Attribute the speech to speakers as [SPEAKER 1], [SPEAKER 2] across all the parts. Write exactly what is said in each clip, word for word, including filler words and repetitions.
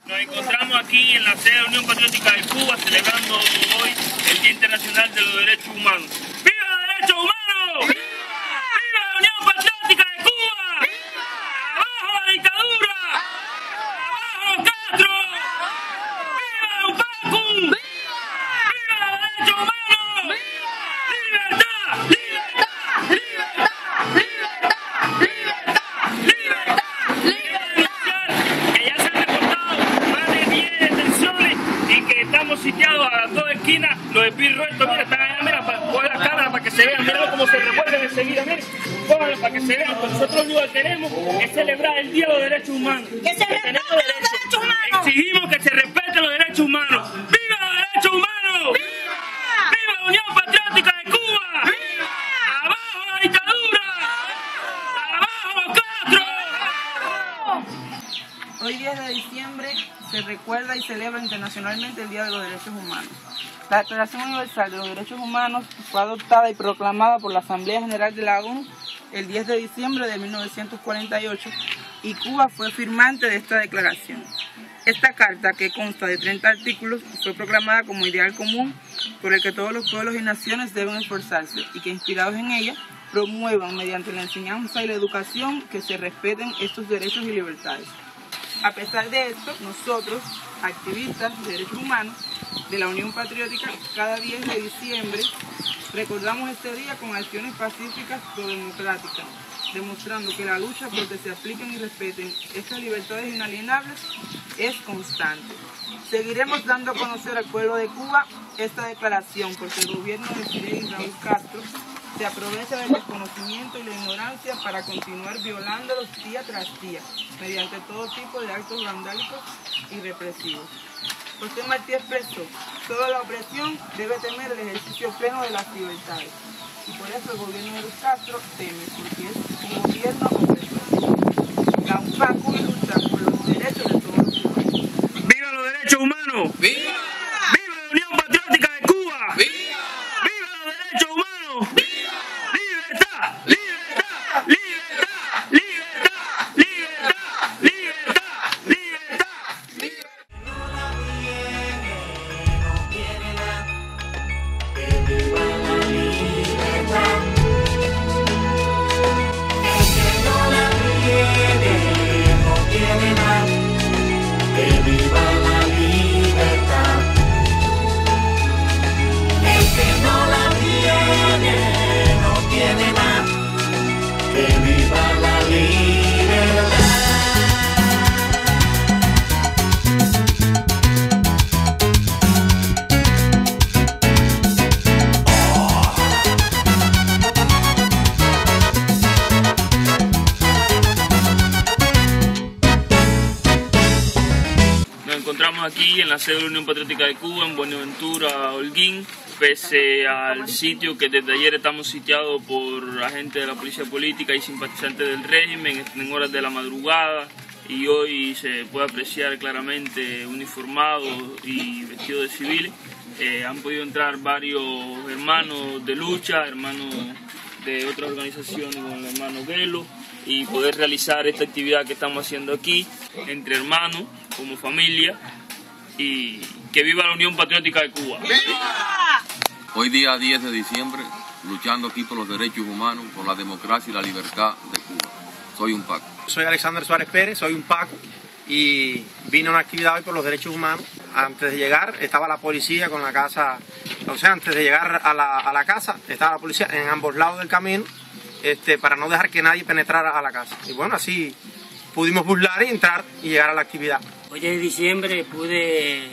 [SPEAKER 1] Nos encontramos aquí en la sede de la Unión Patriótica de Cuba celebrando hoy el Día Internacional de los Derechos Humanos. ¡Viva los derechos humanos! ¡Viva! ¡Viva la Unión Patriótica de Cuba! ¡Viva! ¡Abajo la dictadura! ¡Abajo Castro! ¡Viva Upacu! ¡Viva! ¡Viva los derechos humanos! ¡Viva! ¡Libertad! ¡Libertad! ¡Libertad! ¡Libertad! ¡Libertad! ¡Libertad! Estamos sitiados a las dos esquinas, los espirruetos, mira, están allá, mira, para poner la cámara para que se vean, mira cómo se revuelven enseguida, mira, pónganlo para que se vean, pues nosotros lo que queremos es celebrar el Día de los Derechos Humanos.
[SPEAKER 2] ¡Que se respeten los derechos humanos!
[SPEAKER 1] Exigimos que se respeten los derechos humanos. ¡Viva los derechos humanos!
[SPEAKER 2] ¡Viva!
[SPEAKER 1] ¡Viva la Unión Patriótica de Cuba! ¡Viva! ¡Abajo la dictadura! ¡Abajo Castro!
[SPEAKER 3] Hoy diez de diciembre se recuerda y celebra internacionalmente el Día de los Derechos Humanos. La Declaración Universal de los Derechos Humanos fue adoptada y proclamada por la Asamblea General de la ONU el diez de diciembre de mil novecientos cuarenta y ocho y Cuba fue firmante de esta declaración. Esta carta, que consta de treinta artículos, fue proclamada como ideal común por el que todos los pueblos y naciones deben esforzarse y que, inspirados en ella, promuevan mediante la enseñanza y la educación que se respeten estos derechos y libertades. A pesar de esto, nosotros, activistas de derechos humanos de la Unión Patriótica, cada diez de diciembre recordamos este día con acciones pacíficas pro-democráticas, demostrando que la lucha por que se apliquen y respeten estas libertades inalienables es constante. Seguiremos dando a conocer al pueblo de Cuba esta declaración porque el gobierno de Fidel y Raúl Castro se aprovecha del desconocimiento y la ignorancia para continuar violándolos día tras día, mediante todo tipo de actos vandálicos y represivos. José Martí expresó, toda la opresión debe temer el ejercicio pleno de las libertades. Y por eso el gobierno de Raúl Castro teme, porque es un gobierno opresor. La Upacu lucha por los derechos de todos los cubanos.
[SPEAKER 1] ¡Viva los derechos humanos! ¡Viva! ¡Viva la Unión Patriótica de Cuba! ¡Viva! ¡Viva los derechos humanos! ¡Viva! Encontramos aquí en la sede de la Unión Patriótica de Cuba, en Buenaventura, Holguín, pese al sitio que desde ayer estamos sitiados por agentes de la policía política y simpatizantes del régimen en horas de la madrugada, y hoy se puede apreciar claramente uniformados y vestidos de civiles. Eh, han podido entrar varios hermanos de lucha, hermanos de otras organizaciones como el hermano Guelo, y poder realizar esta actividad que estamos haciendo aquí, entre hermanos, como familia, y que viva la Unión Patriótica de Cuba.
[SPEAKER 4] ¡Viva! Hoy día diez de diciembre, luchando aquí por los derechos humanos, por la democracia y la libertad de Cuba. Soy un Paco.
[SPEAKER 5] Soy Alexander Suárez Pérez, soy un Paco y vine a una actividad hoy por los derechos humanos. Antes de llegar estaba la policía con la casa, o sea, antes de llegar a la, a la casa estaba la policía en ambos lados del camino, este, para no dejar que nadie penetrara a la casa. Y bueno, así pudimos burlar y entrar y llegar a la actividad.
[SPEAKER 6] Hoy de diciembre pude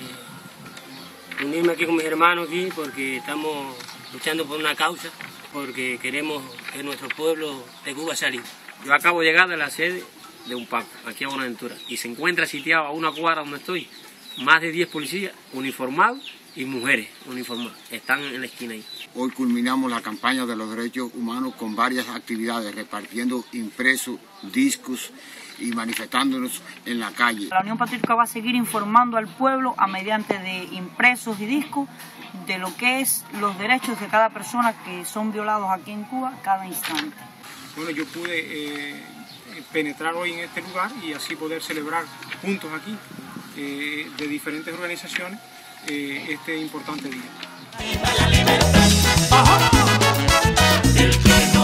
[SPEAKER 6] unirme aquí con mis hermanos aquí porque estamos luchando por una causa, porque queremos que nuestro pueblo de Cuba salga. Yo acabo de llegar de la sede de un Paco, aquí a Buenaventura, y se encuentra sitiado a una cuadra donde estoy, más de diez policías uniformados y mujeres uniformadas, están en la esquina ahí.
[SPEAKER 7] Hoy culminamos la campaña de los derechos humanos con varias actividades, repartiendo impresos, discos y manifestándonos en la calle.
[SPEAKER 2] La Unión Patriótica va a seguir informando al pueblo a mediante de impresos y discos de lo que es los derechos de cada persona que son violados aquí en Cuba cada instante.
[SPEAKER 5] Bueno, yo pude eh, penetrar hoy en este lugar y así poder celebrar juntos aquí
[SPEAKER 8] eh, de diferentes organizaciones eh, este importante día.
[SPEAKER 9] ¡Viva la libertad! ¡Ajá! El que no